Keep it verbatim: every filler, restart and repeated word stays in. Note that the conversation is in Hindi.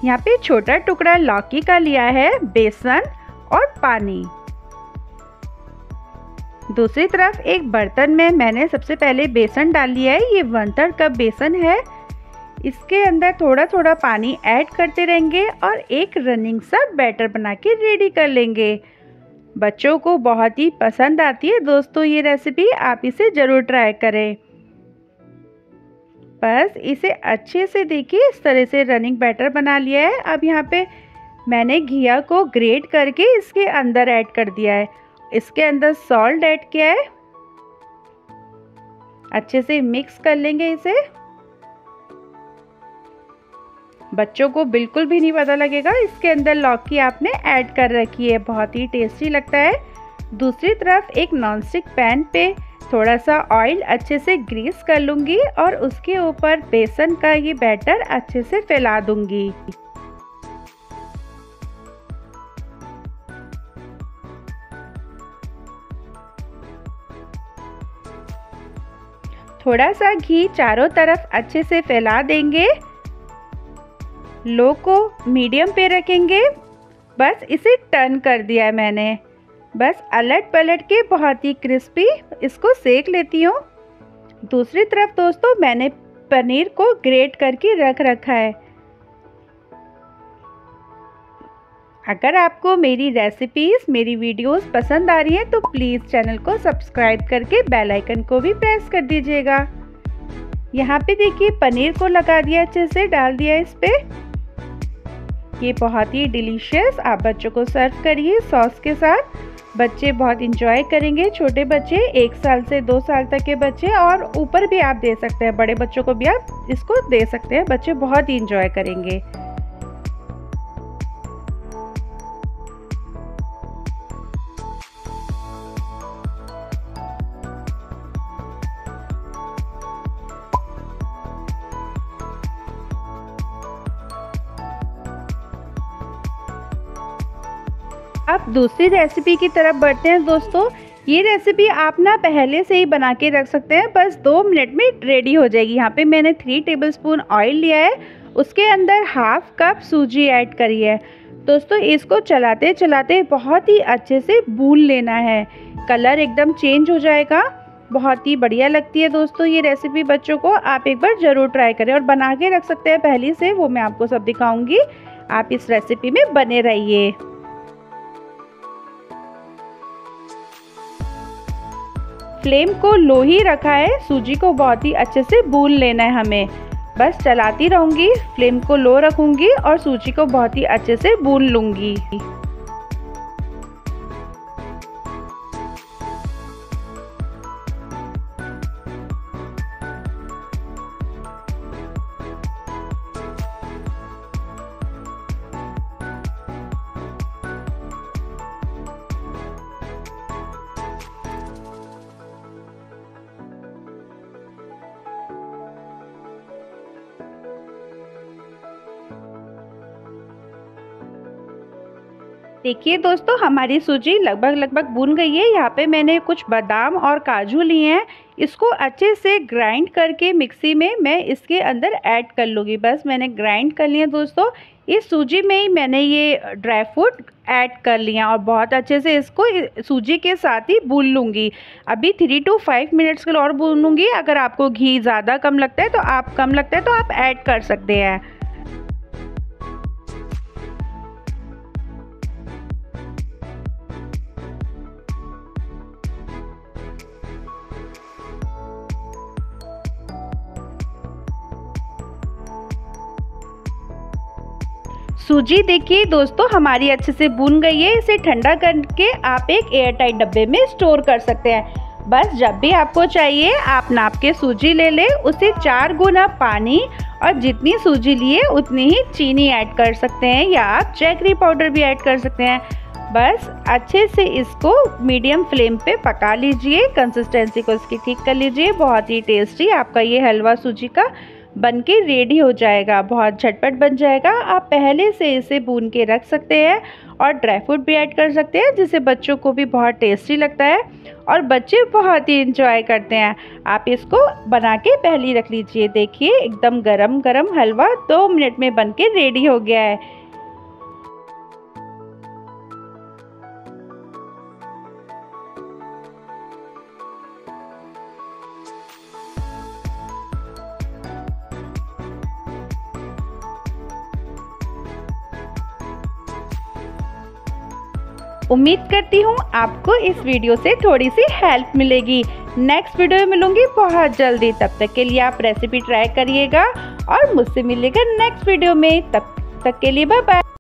यहाँ पे छोटा टुकड़ा लौकी का लिया है, बेसन और पानी। दूसरी तरफ एक बर्तन में मैंने सबसे पहले बेसन डाल लिया है, ये वन थर्ड कप बेसन है। इसके अंदर थोड़ा थोड़ा पानी ऐड करते रहेंगे और एक रनिंग सा बैटर बना के रेडी कर लेंगे। बच्चों को बहुत ही पसंद आती है दोस्तों ये रेसिपी, आप इसे ज़रूर ट्राई करें। बस इसे अच्छे से देखिए इस तरह से रनिंग बैटर बना लिया है। अब यहाँ पे मैंने घिया को ग्रेट करके इसके अंदर ऐड कर दिया है। इसके अंदर सॉल्ट ऐड किया है, अच्छे से मिक्स कर लेंगे इसे। बच्चों को बिल्कुल भी नहीं पता लगेगा इसके अंदर लौकी आपने ऐड कर रखी है, बहुत ही टेस्टी लगता है। दूसरी तरफ एक नॉनस्टिक पैन पे थोड़ा सा ऑयल अच्छे से ग्रीस कर लूँगी और उसके ऊपर बेसन का ये बैटर अच्छे से फैला दूँगी। थोड़ा सा घी चारों तरफ अच्छे से फैला देंगे। लो को मीडियम पे रखेंगे। बस इसे टर्न कर दिया है मैंने, बस अलट पलट के बहुत ही क्रिस्पी इसको सेक लेती हूँ। दूसरी तरफ दोस्तों मैंने पनीर को ग्रेट करके रख रखा है। अगर आपको मेरी रेसिपीज़, मेरी वीडियोस पसंद आ रही हैं तो प्लीज़ चैनल को सब्सक्राइब करके बेल आइकन को भी प्रेस कर दीजिएगा। यहाँ पे देखिए पनीर को लगा दिया, अच्छे से डाल दिया इस पे। ये बहुत ही डिलीशियस आप बच्चों को सर्व करिए सॉस के साथ, बच्चे बहुत इंजॉय करेंगे। छोटे बच्चे एक साल से दो साल तक के बच्चे और ऊपर भी आप दे सकते हैं, बड़े बच्चों को भी आप इसको दे सकते हैं, बच्चे बहुत ही इंजॉय करेंगे। अब दूसरी रेसिपी की तरफ बढ़ते हैं दोस्तों। ये रेसिपी आप ना पहले से ही बना के रख सकते हैं, बस दो मिनट में रेडी हो जाएगी। यहाँ पे मैंने थ्री टेबलस्पून ऑयल लिया है, उसके अंदर हाफ कप सूजी ऐड करी है। दोस्तों इसको चलाते चलाते बहुत ही अच्छे से भून लेना है, कलर एकदम चेंज हो जाएगा। बहुत ही बढ़िया लगती है दोस्तों ये रेसिपी बच्चों को, आप एक बार ज़रूर ट्राई करें और बना के रख सकते हैं पहले से, वो मैं आपको सब दिखाऊँगी। आप इस रेसिपी में बने रहिए। फ्लेम को लो ही रखा है, सूजी को बहुत ही अच्छे से भून लेना है हमें। बस चलाती रहूँगी, फ्लेम को लो रखूँगी और सूजी को बहुत ही अच्छे से भून लूँगी। देखिए दोस्तों हमारी सूजी लगभग लगभग भून गई है। यहाँ पे मैंने कुछ बादाम और काजू लिए हैं, इसको अच्छे से ग्राइंड करके मिक्सी में मैं इसके अंदर ऐड कर लूँगी। बस मैंने ग्राइंड कर लिया दोस्तों, इस सूजी में ही मैंने ये ड्राई फ्रूट ऐड कर लिया और बहुत अच्छे से इसको सूजी के साथ ही भून लूँगी। अभी थ्री टू फाइव मिनट्स के लिए और भूनूँगी। अगर आपको घी ज़्यादा कम लगता है तो आप कम लगता है तो आप ऐड कर सकते हैं। सूजी देखिए दोस्तों हमारी अच्छे से भून गई है। इसे ठंडा करके आप एक एयर टाइट डब्बे में स्टोर कर सकते हैं। बस जब भी आपको चाहिए आप नाप के सूजी ले लें, उसे चार गुना पानी और जितनी सूजी लिए उतनी ही चीनी ऐड कर सकते हैं या आप जैगरी पाउडर भी ऐड कर सकते हैं। बस अच्छे से इसको मीडियम फ्लेम पे पका लीजिए, कंसिस्टेंसी को इसकी ठीक कर लीजिए। बहुत ही टेस्टी आपका ये हलवा सूजी का बन के रेडी हो जाएगा। बहुत झटपट बन जाएगा। आप पहले से इसे भून के रख सकते हैं और ड्राई फ्रूट भी ऐड कर सकते हैं, जिससे बच्चों को भी बहुत टेस्टी लगता है और बच्चे बहुत ही इंजॉय करते हैं। आप इसको बना के पहले ही रख लीजिए। देखिए एकदम गरम गरम हलवा दो मिनट में बन के रेडी हो गया है। उम्मीद करती हूँ आपको इस वीडियो से थोड़ी सी हेल्प मिलेगी। नेक्स्ट वीडियो में मिलूंगी बहुत जल्दी। तब तक के लिए आप रेसिपी ट्राई करिएगा और मुझसे मिलेगा नेक्स्ट वीडियो में। तब तक के लिए बाय बाय।